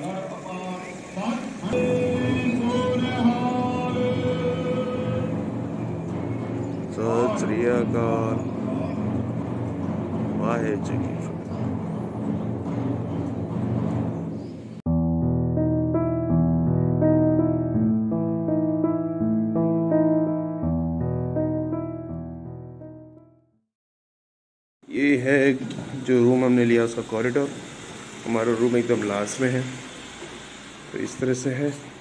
सत श्री अकाल। वाहेगुरू जी। ये है जो रूम हमने लिया उसका कॉरिडोर। हमारा रूम एकदम लास्ट में है, तो इस तरह से है।